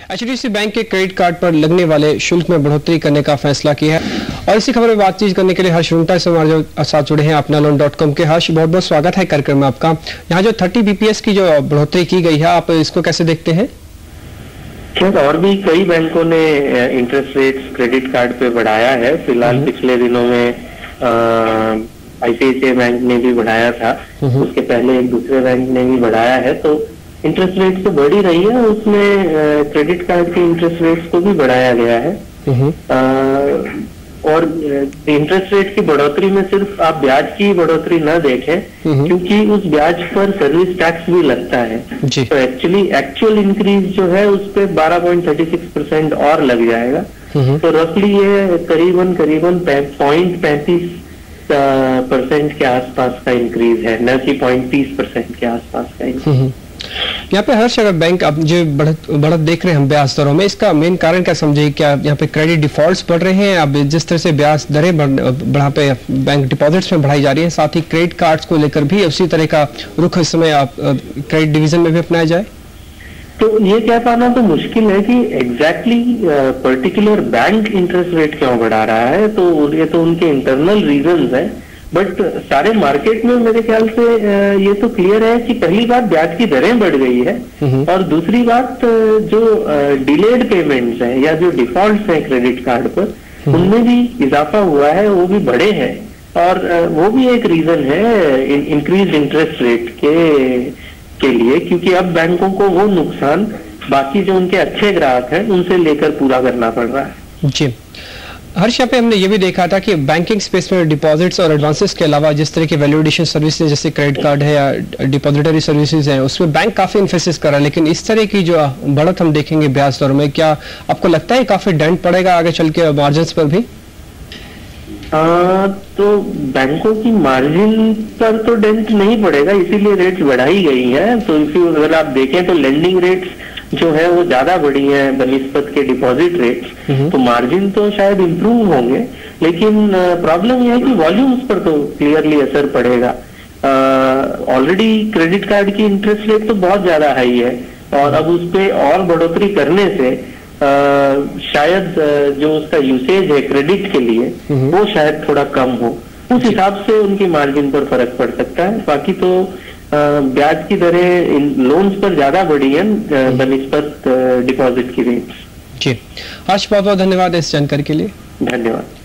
HDFC bank के credit card पर लगने वाले शुल्क में बढ़ोतरी करने का फैसला किया है और इसी खबर में बातचीत करने के लिए हर्ष रुंगटा से हमारे साथ जुड़े हैं apnaloan.com के। हर्ष, बहुत बहुत स्वागत है कार्यक्रम में आपका। यहाँ जो 30 BPS की जो बढ़ोतरी की गई है, आप इसको कैसे देखते हैं? खैर, और भी कई बैंकों ने इंटरेस्ट रेट्स क्रेडिट कार्ड पे बढ़ाया है। फिलहाल पिछले दिनों में आईसीआईसीआई बैंक ने भी बढ़ाया था, उसके पहले एक दूसरे बैंक ने भी बढ़ाया है। तो इंटरेस्ट रेट तो बढ़ ही रही है, उसमें क्रेडिट कार्ड के इंटरेस्ट रेट्स को भी बढ़ाया गया है। और इंटरेस्ट रेट की बढ़ोतरी में सिर्फ आप ब्याज की बढ़ोतरी ना देखें, क्योंकि उस ब्याज पर सर्विस टैक्स भी लगता है। तो एक्चुअल इंक्रीज जो है उस पे 12.36% और लग जाएगा। तो रफली ये करीबन 0.35% के आसपास का इंक्रीज है, न कि 0.30% के आसपास का इंक्रीज। यहाँ पे हर्ष, अगर बैंक अब जो बढ़त देख रहे हैं हम ब्याज दरों में, इसका मेन कारण क्या समझे? क्या यहाँ पे क्रेडिट डिफॉल्ट्स बढ़ रहे हैं? अब जिस तरह से ब्याज दरें बढ़ा पे बैंक डिपॉजिट्स में बढ़ाई जा रही है, साथ ही क्रेडिट कार्ड्स को लेकर भी उसी तरह का रुख इस समय आप क्रेडिट डिवीजन में भी अपनाया जाए? तो ये कह पाना तो मुश्किल है कि exactly particular bank interest rate क्यों बढ़ा रहा है। तो ये तो उनके इंटरनल रीजंस है, बट सारे मार्केट में मेरे ख्याल से ये तो क्लियर है कि पहली बात ब्याज की दरें बढ़ गई है, और दूसरी बात जो डिलेड पेमेंट्स हैं या जो डिफॉल्ट्स हैं क्रेडिट कार्ड पर, उनमें भी इजाफा हुआ है, वो भी बढ़े हैं। और वो भी एक रीजन है इंक्रीज इंटरेस्ट रेट के लिए, क्योंकि अब बैंकों को वो नुकसान बाकी जो उनके अच्छे ग्राहक हैं उनसे लेकर पूरा करना पड़ रहा है। जी हर्ष, यहाँ पे हमने ये भी देखा था कि बैंकिंग स्पेस में डिपॉजिट्स और एडवांसेस के अलावा जिस तरह की वैल्यूएशन सर्विसेज जैसे क्रेडिट कार्ड है या डिपॉजिटरी सर्विसेज हैं, उसमें बैंक काफी इन्फोसिस कर रहा है। लेकिन इस तरह की जो बढ़त हम देखेंगे ब्याज दरों में, क्या आपको लगता है काफी डेंट पड़ेगा आगे चल के मार्जिन पर भी? तो बैंकों की मार्जिन पर तो डेंट नहीं पड़ेगा, इसीलिए रेट्स बढ़ाई गई है। तो अगर आप देखें तो लेंडिंग रेट्स जो है वो ज्यादा बढ़ी है बनिस्बत के डिपॉजिट रेट्स, तो मार्जिन तो शायद इंप्रूव होंगे, लेकिन प्रॉब्लम यह है कि वॉल्यूम्स पर तो क्लियरली असर पड़ेगा। ऑलरेडी क्रेडिट कार्ड की इंटरेस्ट रेट तो बहुत ज्यादा हाई है, और अब उस पे और बढ़ोतरी करने से शायद जो उसका यूसेज है क्रेडिट के लिए वो शायद थोड़ा कम हो, उस हिसाब से उनकी मार्जिन पर फर्क पड़ सकता है। बाकी तो ब्याज की दरें लोन्स पर ज्यादा बढ़ी है बनिस्बत डिपॉजिट की रेट्स। जी हर्ष, बहुत बहुत धन्यवाद इस जानकारी के लिए। धन्यवाद।